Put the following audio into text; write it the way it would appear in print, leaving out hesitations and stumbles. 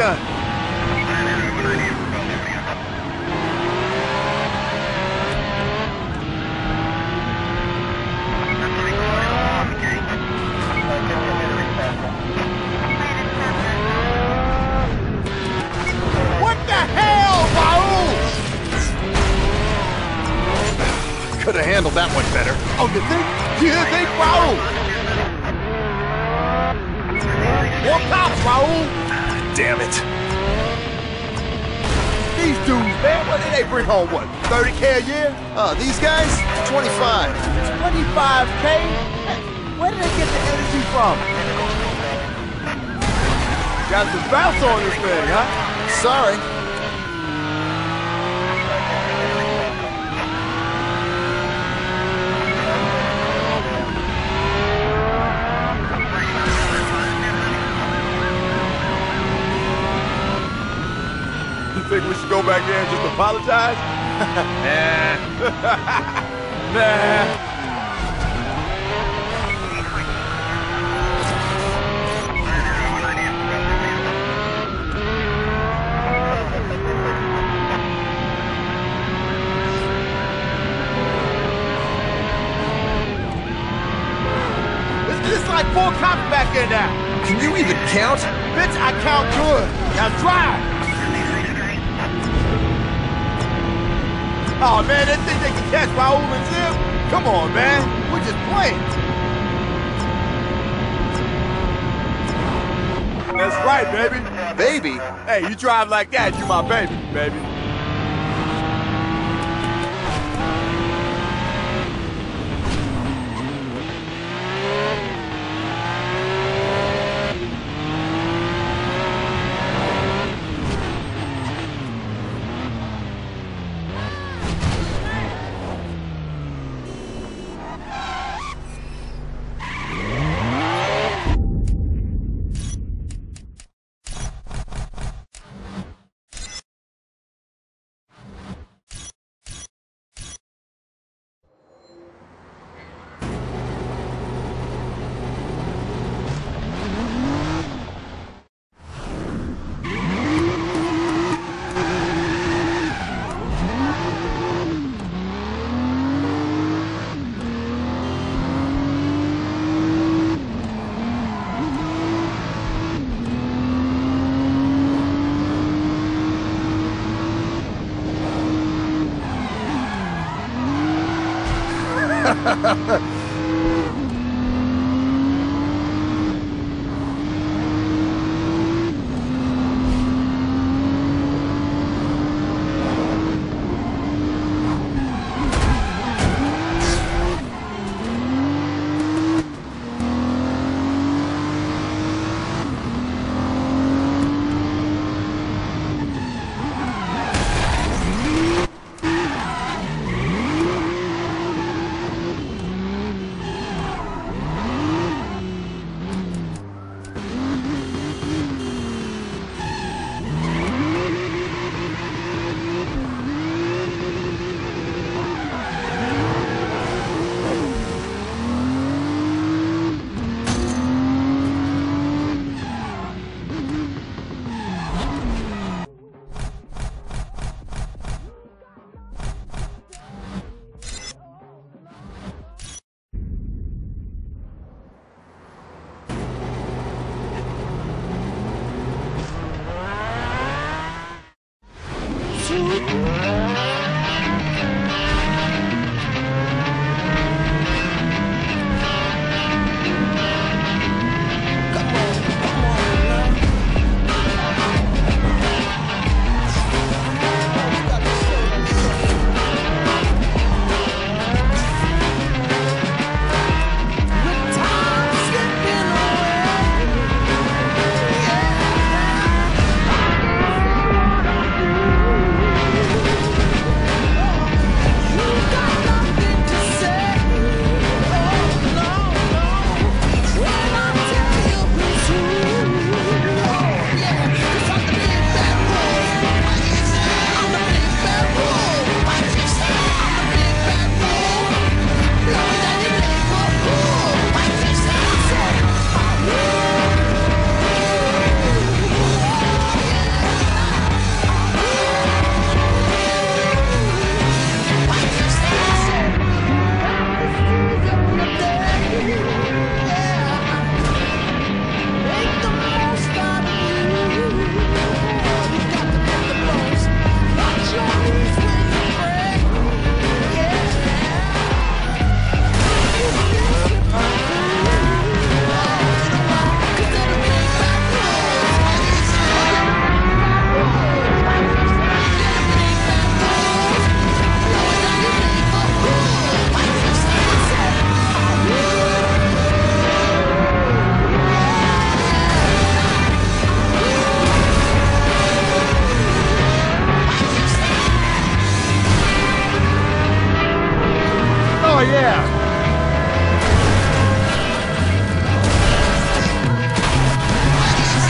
done. What the hell, Raul? Could have handled that one better. Oh, you think? You think, Raul? More cops, Raul! Damn it. These dudes, man, what did they bring home, what, 30K a year? These guys? 25. 25K? Hey, where did they get the energy from? Got some bounce on this thing, huh? Sorry. You think we should go back there and just apologize? Nah. Nah. It's like 4 cops back there now. Can you even count? Bitch, I count good. Now drive. Oh, man, they think they can catch Raul and Zim? Come on, man. We're just playing. That's right, baby. Baby? Hey, you drive like that, you my baby, baby. yeah.